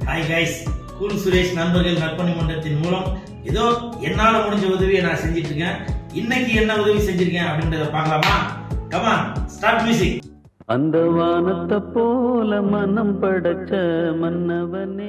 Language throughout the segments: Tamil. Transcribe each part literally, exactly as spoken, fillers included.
ஹாய் கைஸ், கூல் சுரேஷ் நண்பர்கள் நற்பணி மன்றத்தின் மூலம் ஏதோ என்னால முடிஞ்ச உதவியை நான் செஞ்சிட்டு இருக்கேன். இன்னைக்கு என்ன உதவி செஞ்சிருக்கேன் அப்படின்றத பார்க்கலாமா? Come on, start music. அந்த வானத்தை போல மனம் படைச்ச மன்னவனே,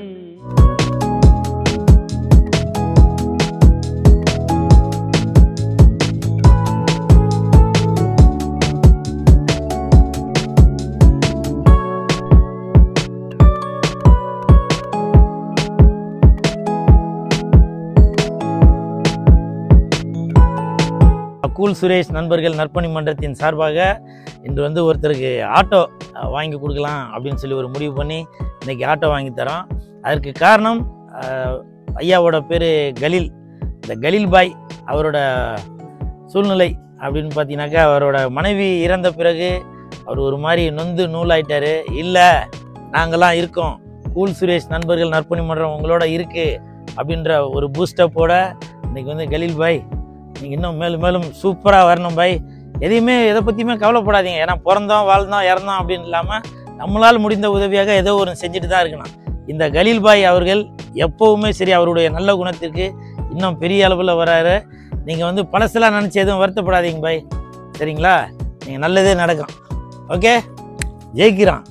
கூல் சுரேஷ் நண்பர்கள் நற்பணி மன்றத்தின் சார்பாக இன்று வந்து ஒருத்தருக்கு ஆட்டோ வாங்கி கொடுக்கலாம் அப்படின்னு சொல்லி ஒரு முடிவு பண்ணி இன்றைக்கி ஆட்டோ வாங்கி தரோம். அதற்கு காரணம் ஐயாவோட பேர் கலீல். இந்த கலீல் பாய் அவரோட சூழ்நிலை அப்படின்னு பார்த்தீங்கன்னாக்கா, அவரோட மனைவி இறந்த பிறகு அவர் ஒரு மாதிரி நொந்து நூலாயிட்டார். இல்லை, நாங்கள்லாம் இருக்கோம், கூல் சுரேஷ் நண்பர்கள் நற்பணி மன்றம் உங்களோட இருக்குது அப்படின்ற ஒரு பூஸ்டப்போட இன்றைக்கி வந்து கலீல் பாய், நீங்கள் இன்னும் மேலும் மேலும் சூப்பராக வரணும் பாய், எதையுமே எதை பற்றியுமே கவலைப்படாதீங்க. ஏன்னா பிறந்தோம் வாழ்ந்தோம் இறந்தோம் அப்படின்னு இல்லாமல் நம்மளால் முடிந்த உதவியாக ஏதோ ஒரு செஞ்சுட்டு தான் இருக்கணும். இந்த கலீல் பாய் அவர்கள் எப்போவுமே சரி, அவருடைய நல்ல குணத்திற்கு இன்னும் பெரிய அளவில் வராரு. நீங்கள் வந்து பழசெல்லாம் நினச்சி எதுவும் வருத்தப்படாதீங்க பாய், சரிங்களா? நீங்கள் நல்லதே நடக்கும். ஓகே, ஜெயிக்கிறான்.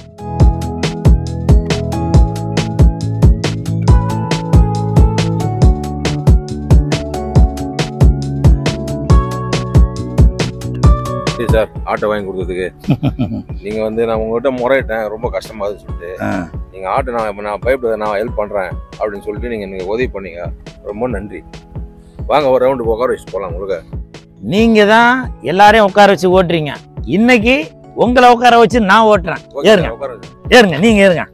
சார், ஆட்டோ வாங்கி கொடுத்ததுக்கு நீங்க வந்து நான் உங்ககிட்ட முறையிட்டேன், ரொம்ப கஷ்டமா இருக்குன்னு சொல்லிட்டு நீங்க ஆட்டோ நான் நான் பயப்பட நான் ஹெல்ப் பண்றேன் அப்படின்னு சொல்லிட்டு நீங்க நீங்க உதவி பண்ணீங்க, ரொம்ப நன்றி. வாங்க ஒரு ரவுண்டு உட்கார வச்சு போகலாம். உங்களுக்கு நீங்க தான் எல்லாரையும் உட்கார வச்சு ஓட்டுறீங்க, இன்னைக்கு உங்களை உட்கார வச்சு நான் ஓட்டுறேன். ஏறுங்க ஏறுங்க, நீங்க ஏறுங்க.